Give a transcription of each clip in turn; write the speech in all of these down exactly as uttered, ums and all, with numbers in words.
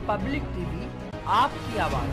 Public TV, आपकी आवाज।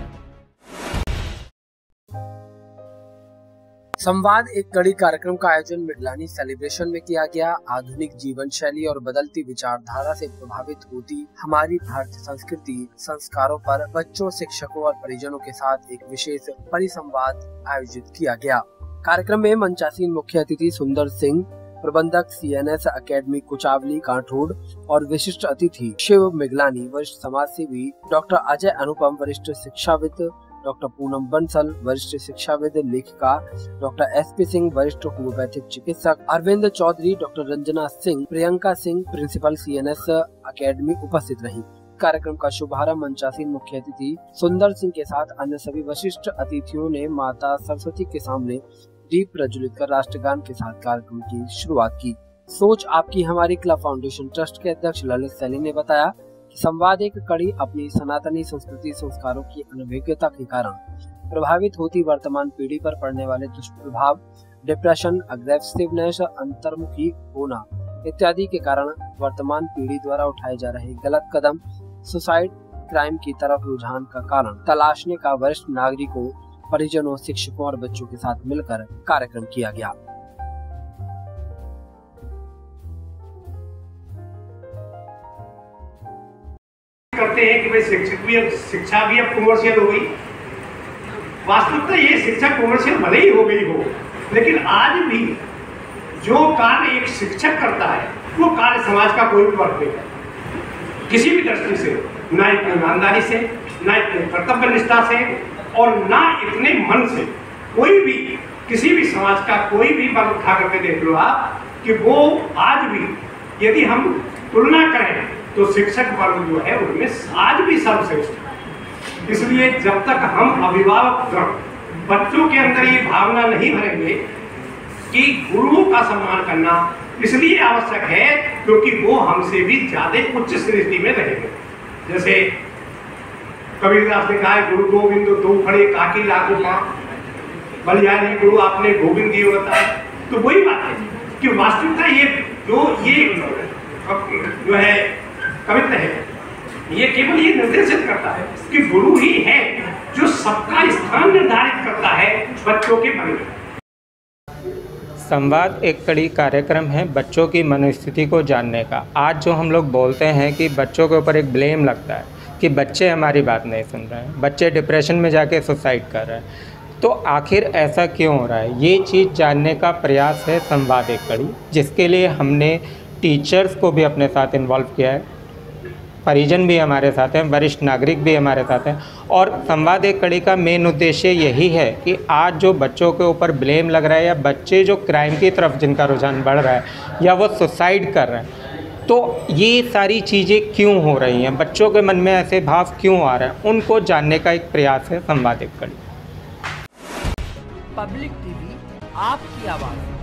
संवाद एक कड़ी कार्यक्रम का आयोजन मिगलानी सेलिब्रेशन में किया गया। आधुनिक जीवन शैली और बदलती विचारधारा से प्रभावित होती हमारी भारतीय संस्कृति संस्कारों पर बच्चों, शिक्षकों और परिजनों के साथ एक विशेष परिसंवाद आयोजित किया गया। कार्यक्रम में मंचासीन मुख्य अतिथि सुंदर सिंह, प्रबंधक C N S academy Kuchawali Kanthod और विशिष्ट अतिथि शिव मिगलानी, वरिष्ठ समाज सेवी डॉक्टर अजय अनुपम, वरिष्ठ शिक्षाविद डॉक्टर पूनम बंसल, वरिष्ठ शिक्षाविद लेखिका डॉक्टर एस पी सिंह, वरिष्ठ होम्योपैथिक चिकित्सक Arvind Chaudhary, doctor Ranjana Singh, Priyanka Singh, principal C N S academy उपस्थित रही। कार्यक्रम का शुभारंभ मंचासीन मुख्य अतिथि सुंदर सिंह के साथ अन्य सभी विशिष्ट अतिथियों ने माता सरस्वती के सामने दीप प्रज्वलित कर राष्ट्रगान के साथ कार्यक्रम की शुरुआत की। सोच आपकी हमारी क्लब फाउंडेशन ट्रस्ट के अध्यक्ष ललित सैनी ने बताया कि संवाद एक कड़ी अपनी सनातनी संस्कृति संस्कारों की अनभिज्ञता के कारण प्रभावित होती वर्तमान पीढ़ी पर पड़ने वाले दुष्प्रभाव, डिप्रेशन, अग्रेसिवनेस, अंतर्मुखी होना इत्यादि के कारण वर्तमान पीढ़ी द्वारा उठाए जा रहे गलत कदम, सुसाइड, क्राइम की तरफ रुझान का कारण तलाशने का वरिष्ठ नागरिकों, परिजनों, शिक्षकों और बच्चों के साथ मिलकर कार्यक्रम किया गया। करते हैं कि भाई शिक्षक भी अब शिक्षा भी अब कमर्शियल हो गई। वास्तविकता ये शिक्षा कमर्शियल भले ही हो गई हो, लेकिन आज भी जो कार्य एक शिक्षक करता है वो कार्य समाज का कोई भी वर्ग नहीं करता, किसी भी दृष्टि से, ना इतनी ईमानदारी से, ना इतने कर्तव्य निष्ठा से और ना इतने मन से। कोई भी किसी भी समाज का कोई भी वर्ग उठा करके देख लो आप कि वो आज भी यदि हम तुलना करें तो शिक्षक वर्ग जो है उनमें आज भी सर्वश्रेष्ठ है। इसलिए जब तक हम अभिभावक बच्चों के अंदर ये भावना नहीं भरेंगे कि गुरुओं का सम्मान करना इसलिए आवश्यक है क्योंकि वो हमसे भी ज्यादा उच्च स्थिति में रहेंगे। जैसे कबीरदास ने कहा है, गुरु गोविंद दो खड़े काकी लागू मां, बलिहारी गुरु आपने गोविंद दियो बताया। तो वही बात है कि वास्तविकता ये जो ये जो है कविता है, ये केवल ये निर्देशित करता है कि गुरु ही है जो सबका स्थान निर्धारित करता है बच्चों के मन में। संवाद एक कड़ी कार्यक्रम है बच्चों की मनोस्थिति को जानने का। आज जो हम लोग बोलते हैं कि बच्चों के ऊपर एक ब्लेम लगता है कि बच्चे हमारी बात नहीं सुन रहे हैं, बच्चे डिप्रेशन में जाके सुसाइड कर रहे हैं, तो आखिर ऐसा क्यों हो रहा है, ये चीज़ जानने का प्रयास है संवाद एक कड़ी, जिसके लिए हमने टीचर्स को भी अपने साथ इन्वॉल्व किया है, परिजन भी हमारे साथ हैं, वरिष्ठ नागरिक भी हमारे साथ हैं। और संवाद एक कड़ी का मेन उद्देश्य यही है कि आज जो बच्चों के ऊपर ब्लेम लग रहा है या बच्चे जो क्राइम की तरफ जिनका रुझान बढ़ रहा है या वो सुसाइड कर रहे हैं, तो ये सारी चीज़ें क्यों हो रही हैं, बच्चों के मन में ऐसे भाव क्यों आ रहे हैं, उनको जानने का एक प्रयास है संवाद एक कड़ी। पब्लिक टीवी, आपकी आवाज।